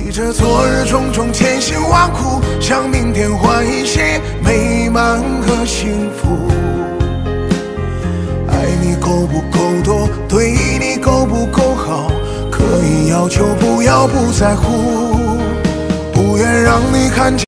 记着昨日种种千辛万苦，想明天换一些美满和幸福。爱你够不够多，对你够不够好，可以要求，不要不在乎，不愿让你看见。